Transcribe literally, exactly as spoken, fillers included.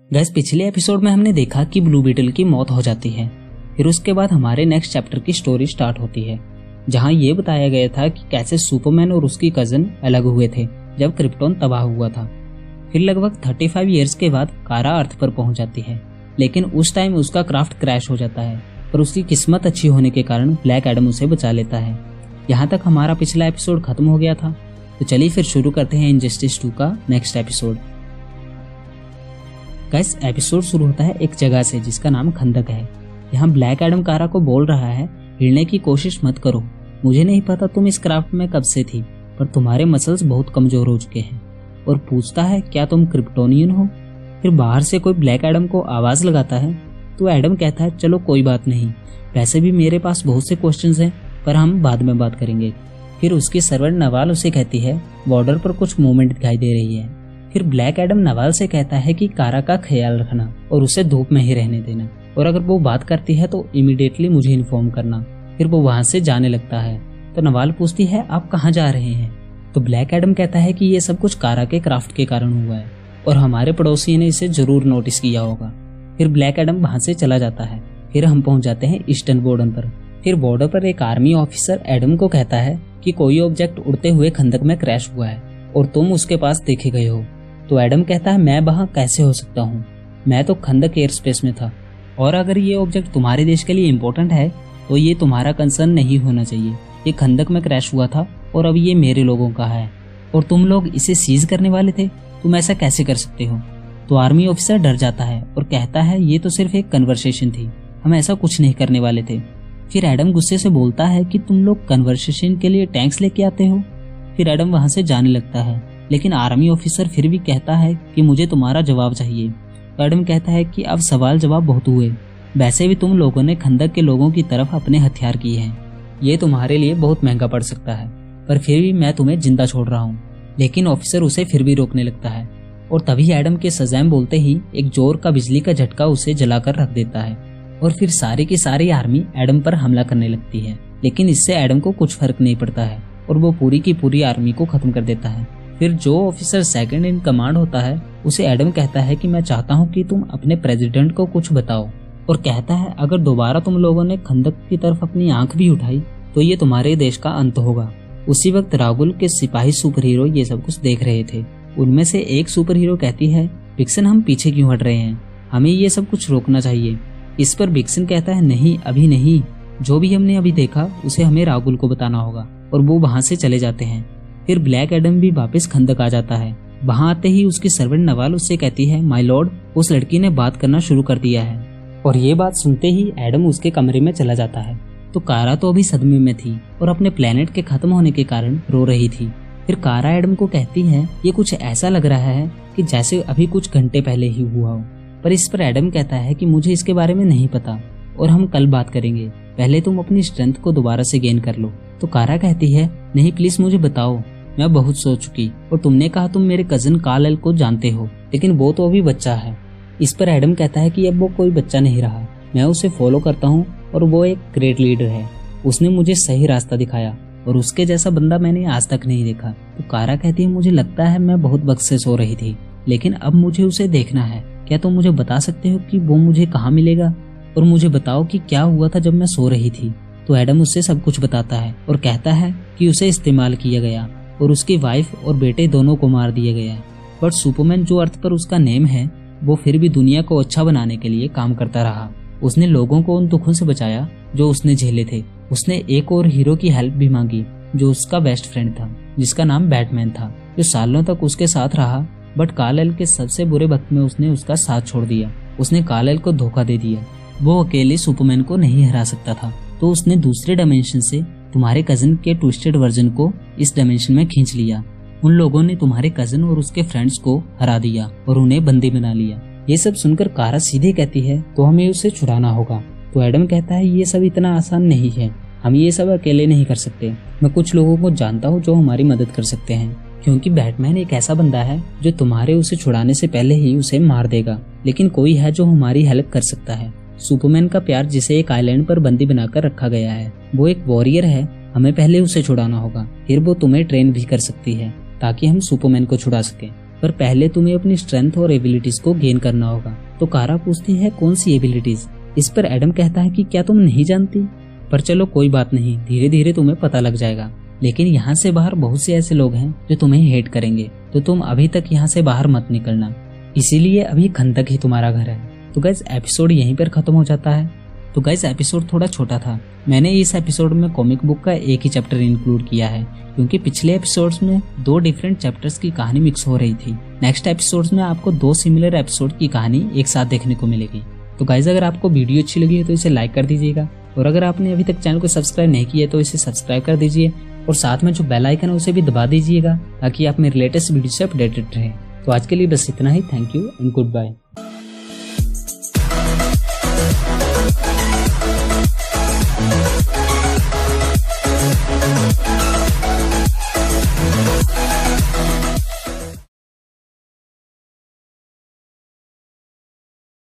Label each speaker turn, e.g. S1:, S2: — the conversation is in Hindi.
S1: गैस पिछले एपिसोड में हमने देखा कि ब्लू बीटल की मौत हो जाती है। फिर उसके बाद हमारे नेक्स्ट चैप्टर की स्टोरी स्टार्ट होती है, जहां ये बताया गया था कि कैसे सुपरमैन और उसकी कजन अलग हुए थे जब क्रिप्टोन तबाह हुआ था। फिर लगभग पैंतीस इयर्स के बाद कारा अर्थ पर पहुंच जाती है, लेकिन उस टाइम उसका क्राफ्ट क्रैश हो जाता है, पर उसकी किस्मत अच्छी होने के कारण ब्लैक एडम उसे बचा लेता है। यहाँ तक हमारा पिछला एपिसोड खत्म हो गया था, तो चलिए फिर शुरू करते हैं इनजस्टिस टू का नेक्स्ट एपिसोड। गाइस एपिसोड शुरू होता है एक जगह से जिसका नाम खंदक है। यहाँ ब्लैक एडम कारा को बोल रहा है, हिलने की कोशिश मत करो। मुझे नहीं पता तुम इस क्राफ्ट में कब से थी, पर तुम्हारे मसल्स बहुत कमजोर हो चुके हैं। और पूछता है क्या तुम क्रिप्टोनियन हो। फिर बाहर से कोई ब्लैक एडम को आवाज लगाता है, तो एडम कहता है चलो कोई बात नहीं, वैसे भी मेरे पास बहुत से क्वेश्चंस हैं, पर हम बाद में बात करेंगे। फिर उसकी सर्वेंट नवाल उसे कहती है बॉर्डर पर कुछ मूवमेंट दिखाई दे रही है। फिर ब्लैक एडम नवाल से कहता है कि कारा का ख्याल रखना और उसे धूप में ही रहने देना, और अगर वो बात करती है तो इमीडिएटली मुझे इन्फॉर्म करना। फिर वो वहां से जाने लगता है, तो नवाल पूछती है आप कहाँ जा रहे हैं। तो ब्लैक एडम कहता है कि ये सब कुछ कारा के क्राफ्ट के कारण हुआ है और हमारे पड़ोसी ने इसे जरूर नोटिस किया होगा। फिर ब्लैक एडम वहां से चला जाता है। फिर हम पहुंच जाते हैं ईस्टर्न बॉर्डर पर। फिर बॉर्डर पर एक आर्मी ऑफिसर एडम को कहता है कि कोई ऑब्जेक्ट उड़ते हुए खंदक में क्रैश हुआ है और तुम उसके पास देखे गए हो। तो एडम कहता है मैं वहां कैसे हो सकता हूँ, मैं तो खंदक एयर स्पेस में था, और अगर ये ऑब्जेक्ट तुम्हारे देश के लिए इम्पोर्टेंट है तो ये तुम्हारा कंसर्न नहीं होना चाहिए। ये खंदक में क्रैश हुआ था और अब ये मेरे लोगों का है और तुम लोग इसे सीज करने वाले थे, तुम ऐसा कैसे कर सकते हो। तो आर्मी ऑफिसर डर जाता है और कहता है ये तो सिर्फ एक कन्वर्सेशन थी, हम ऐसा कुछ नहीं करने वाले थे। फिर एडम गुस्से से बोलता है कि तुम लोग कन्वर्सेशन के लिए टैंक्स लेके आते हो। फिर एडम वहां से जाने लगता है, लेकिन आर्मी ऑफिसर फिर भी कहता है कि मुझे तुम्हारा जवाब चाहिए। तो एडम कहता है कि अब सवाल जवाब बहुत हुए, वैसे भी तुम लोगों ने खंदक के लोगों की तरफ अपने हथियार किए हैं, ये तुम्हारे लिए बहुत महंगा पड़ सकता है, पर फिर भी मैं तुम्हें जिंदा छोड़ रहा हूँ। लेकिन ऑफिसर उसे फिर भी रोकने लगता है, और तभी एडम के सजाम बोलते ही एक जोर का बिजली का झटका उसे जलाकर रख देता है, और फिर सारी की सारी आर्मी एडम पर हमला करने लगती है। लेकिन इससे एडम को कुछ फर्क नहीं पड़ता है और वो पूरी की पूरी आर्मी को खत्म कर देता है। फिर जो ऑफिसर सेकंड इन कमांड होता है उसे एडम कहता है कि मैं चाहता हूँ कि तुम अपने प्रेसिडेंट को कुछ बताओ, और कहता है अगर दोबारा तुम लोगों ने खंदक की तरफ अपनी आंख भी उठाई तो ये तुम्हारे देश का अंत होगा। उसी वक्त रागुल के सिपाही सुपर हीरो ये सब कुछ देख रहे थे। उनमें से एक सुपर हीरो कहती है विक्सन हम पीछे क्यों हट रहे हैं, हमें ये सब कुछ रोकना चाहिए। इस पर विक्सन कहता है नहीं अभी नहीं, जो भी हमने अभी देखा उसे हमें रागुल को बताना होगा, और वो वहां से चले जाते हैं। फिर ब्लैक एडम भी वापस खंदक आ जाता है। वहां आते ही उसकी सर्वेंट नवाल उससे कहती है माय लॉर्ड उस लड़की ने बात करना शुरू कर दिया है, और ये बात सुनते ही एडम उसके कमरे में चला जाता है। तो कारा तो अभी सदमे में थी और अपने प्लेनेट के खत्म होने के कारण रो रही थी। फिर कारा एडम को कहती है ये कुछ ऐसा लग रहा है कि जैसे अभी कुछ घंटे पहले ही हुआ हो, पर इस पर एडम कहता है कि मुझे इसके बारे में नहीं पता और हम कल बात करेंगे, पहले तुम अपनी स्ट्रेंथ को दोबारा से गेन कर लो। तो कारा कहती है नहीं प्लीज मुझे बताओ, मैं बहुत सोच चुकी, और तुमने कहा तुम मेरे कजन काल को जानते हो, लेकिन वो तो अभी बच्चा है। इस पर एडम कहता है कि अब वो कोई बच्चा नहीं रहा, मैं उसे फॉलो करता हूँ और वो एक ग्रेट लीडर है, उसने मुझे सही रास्ता दिखाया और उसके जैसा बंदा मैंने आज तक नहीं देखा। तो कारा कहती है मुझे लगता है मैं बहुत वक्त से सो रही थी, लेकिन अब मुझे उसे देखना है, क्या तुम मुझे बता सकते हो कि वो मुझे कहाँ मिलेगा, और मुझे बताओ कि क्या हुआ था जब मैं सो रही थी। तो एडम उससे सब कुछ बताता है और कहता है कि उसे इस्तेमाल किया गया और उसकी वाइफ और बेटे दोनों को मार दिया गया, बट सुपरमैन जो अर्थ पर उसका नेम है वो फिर भी दुनिया को अच्छा बनाने के लिए काम करता रहा। उसने लोगों को उन दुखों से बचाया जो उसने झेले थे। उसने एक और हीरो की हेल्प भी मांगी जो उसका बेस्ट फ्रेंड था, जिसका नाम बैटमैन था, जो सालों तक उसके साथ रहा, बट काल के सबसे बुरे वक्त में उसने उसका साथ छोड़ दिया। उसने काल को धोखा दे दिया, वो अकेले सुपरमैन को नहीं हरा सकता था, तो उसने दूसरे डायमेंशन से तुम्हारे कजन के ट्विस्टेड वर्जन को इस डायमेंशन में खींच लिया। उन लोगों ने तुम्हारे कजन और उसके फ्रेंड्स को हरा दिया और उन्हें बंदी बना लिया। ये सब सुनकर कारा सीधे कहती है तो हमें उसे छुड़ाना होगा। तो एडम कहता है ये सब इतना आसान नहीं है, हम ये सब अकेले नहीं कर सकते, मैं कुछ लोगों को जानता हूँ जो हमारी मदद कर सकते हैं, क्योंकि बैटमैन एक ऐसा बंदा है जो तुम्हारे उसे छुड़ाने से पहले ही उसे मार देगा, लेकिन कोई है जो हमारी हेल्प कर सकता है। सुपरमैन का प्यार जिसे एक आइलैंड पर बंदी बनाकर रखा गया है, वो एक वॉरियर है, हमें पहले उसे छुड़ाना होगा, फिर वो तुम्हें ट्रेन भी कर सकती है ताकि हम सुपरमैन को छुड़ा सकें। पर पहले तुम्हें अपनी स्ट्रेंथ और एबिलिटीज को गेन करना होगा। तो कारा पूछती है कौन सी एबिलिटीज। इस पर एडम कहता है कि क्या तुम नहीं जानती? पर चलो कोई बात नहीं, धीरे धीरे तुम्हें पता लग जाएगा। लेकिन यहाँ से बाहर बहुत से ऐसे लोग हैं जो तुम्हें हेट करेंगे, तो तुम अभी तक यहाँ से बाहर मत निकलना, इसीलिए अभी खंदक ही तुम्हारा घर है। तो गाइस एपिसोड यहीं पर खत्म हो जाता है। तो गाइस एपिसोड थोड़ा छोटा था, मैंने इस एपिसोड में कॉमिक बुक का एक ही चैप्टर इंक्लूड किया है, क्योंकि पिछले एपिसोड्स में दो डिफरेंट चैप्टर्स की कहानी मिक्स हो रही थी। नेक्स्ट एपिसोड्स में आपको दो सिमिलर एपिसोड की कहानी एक साथ देखने को मिलेगी। तो गाइस अगर आपको वीडियो अच्छी लगी है तो इसे लाइक कर दीजिएगा, और अगर आपने अभी तक चैनल को सब्सक्राइब नहीं किया तो इसे सब्सक्राइब कर दीजिए, और साथ में जो बेल आइकन है उसे भी दबा दीजिएगा, ताकि आप मेरे लेटेस्ट वीडियो से अपडेटेड रहें। तो आज के लिए बस इतना ही। Thank you and good bye.